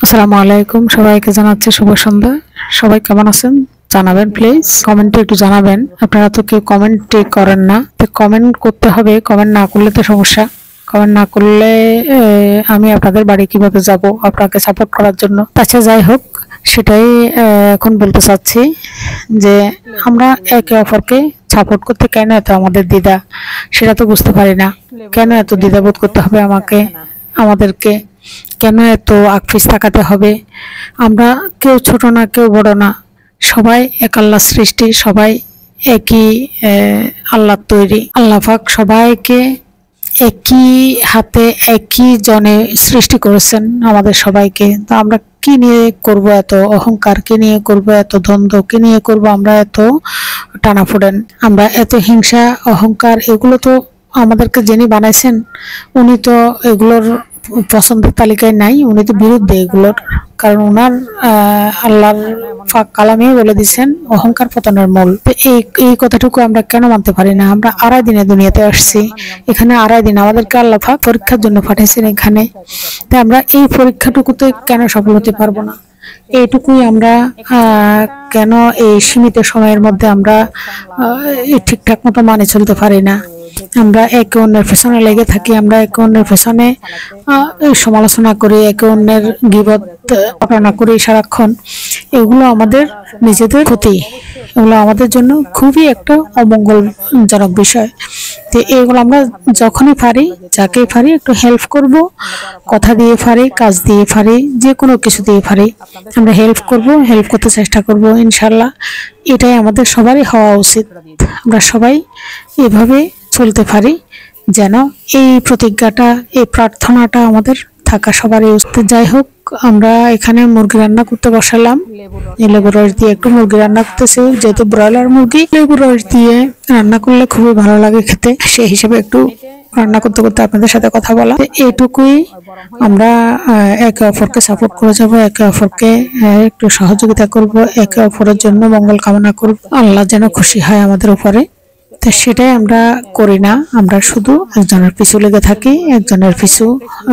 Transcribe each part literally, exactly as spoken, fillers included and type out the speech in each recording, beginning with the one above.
আসসালামু আলাইকুম, সবাইকে জানাচ্ছি শুভ সন্ধ্যা। সবাই কেমন আছেন জানাবেন, প্লিজ কমেন্টে একটু জানাবেন। আপনারা তো কেউ কমেন্টই করেন না, তো কমেন্ট করতে হবে। কমেন্ট না করলে তো সমস্যা। কমেন্ট না করলে আমি আপনাদের বাড়ি কিভাবে যাব আপনাকে সাপোর্ট করার জন্য? আচ্ছা, যাই হোক, সেটাই এখন বলতে চাচ্ছি যে আমরা একে অপরকে সাপোর্ট করতে কেন এত আমাদের দ্বিধা, সেটা তো বুঝতে পারি না। কেন এত দ্বিধাবোধ করতে হবে আমাকে, আমাদেরকে কেন এত আকফিস তাকাতে হবে? আমরা কেউ ছোট না, কেউ বড় না, সবাই এক আল্লাহর সৃষ্টি, সবাই একই আল্লাহর তৈরি। আল্লাহ পাক সবাইকে একই হাতে একই জনে সৃষ্টি করেছেন, আমাদের সবাইকে। তো আমরা কি নিয়ে করব এত অহংকার, কি নিয়ে করব এত দ্বন্দ্ব, কি নিয়ে করব আমরা এত টানাফোড়েন, আমরা এত হিংসা অহংকার? এগুলো তো আমাদেরকে যিনি বানাইছেন উনি তো এগুলোর পছন্দের তালিকায় নাই, উনি তো বিরুদ্ধে এগুলোর। কারণ ওনার আল্লাহর পাক কালামে বলে দিচ্ছেন অহংকার পতনের মূল। তো এই এই কথাটুকু আমরা কেন মানতে পারি না? আমরা আড়াই দিনে দুনিয়াতে আসছি, এখানে আড়াই দিন আমাদেরকে আল্লাহ পাক পরীক্ষার জন্য পাঠিয়েছেন এখানে। তাই আমরা এই পরীক্ষাটুকুতে কেন সফল হতে পারবো না? এইটুকুই আমরা কেন এই সীমিত সময়ের মধ্যে আমরা ঠিকঠাক মতো মানে চলতে পারি না? আমরা একে অন্যের পেছনে লেগে থাকি, আমরা একে অন্যের পেছনে সমালোচনা করি, একে অন্যের গীবত অপরাধ করি সারাক্ষণ। এগুলো আমাদের নিজেদের ক্ষতি, এগুলো আমাদের জন্য খুবই একটা অমঙ্গলজনক বিষয়। তো এগুলো আমরা যখনই পারি, যাকে পারি একটু হেল্প করব, কথা দিয়ে পারি, কাজ দিয়ে পারি, যে কোনো কিছু দিয়ে পারি আমরা হেল্প করব, হেল্প করতে চেষ্টা করব ইনশাল্লাহ। এটাই আমাদের সবারই হওয়া উচিত। আমরা সবাই এভাবে চলতে পারি, যেন এই প্রতিজ্ঞাটা, এই প্রার্থনাটা আমাদের থাকা সবারই উচিত। যাই হোক, আমরা এখানে মুরগি রান্না করতে বসালাম। লেবু রস দিয়ে একটু মুরগি রান্না করতেছি, যেহেতু ব্রয়লার মুরগি, লেবু রস দিয়ে রান্না করলে খুবই ভালো লাগে খেতে, সেই হিসেবে একটু রান্না করতে করতে আপনাদের সাথে কথা বলা। এইটুকুই, আমরা একে অপরকে সাপোর্ট করে যাব, একে অপরকে একটু সহযোগিতা করব, একে অপরের জন্য মঙ্গল কামনা করব। আল্লাহ যেন খুশি হয় আমাদের উপরে, তো সেটাই আমরা করি না। আমরা শুধু একজনের পিছু লেগে থাকি, একজনের পিছু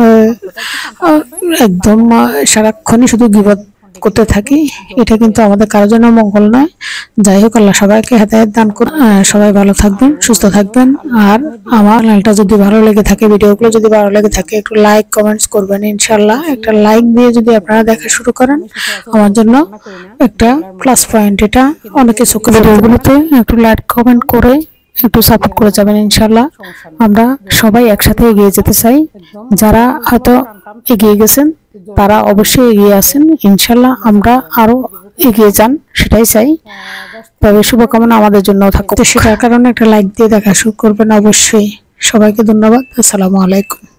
একদম সারাক্ষণই শুধু গীবত করতে থাকি। এটা কিন্তু আমাদের কারোর জন্য মঙ্গল নয়। যাই হোক, আল্লাহ সবাইকে হেদায়েত দান করুন। সবাই ভালো থাকবেন, সুস্থ থাকবেন। আর আমার চ্যানেলটা যদি ভালো লেগে থাকে, ভিডিওগুলো যদি ভালো লেগে থাকে, একটু লাইক কমেন্টস করবেন ইনশাল্লাহ। একটা লাইক দিয়ে যদি আপনারা দেখা শুরু করেন, আমার জন্য একটা প্লাস পয়েন্ট। এটা অনেকে চোখে ভিডিওগুলোতে একটু লাইক কমেন্ট করে একটু সাপোর্ট করে যাবেন ইনশাল্লাহ। আমরা সবাই একসাথে এগিয়ে যেতে চাই। যারা হয়তো এগিয়ে গেছেন তারা অবশ্যই এগিয়ে আছেন, ইনশাল্লাহ আমরা আরো এগিয়ে যান, সেটাই চাই। তবে শুভকামনা আমাদের জন্য থাকুক। সেটার কারণে একটা লাইক দিয়ে দেখা শুরু করবেন অবশ্যই। সবাইকে ধন্যবাদ। আসসালামু আলাইকুম।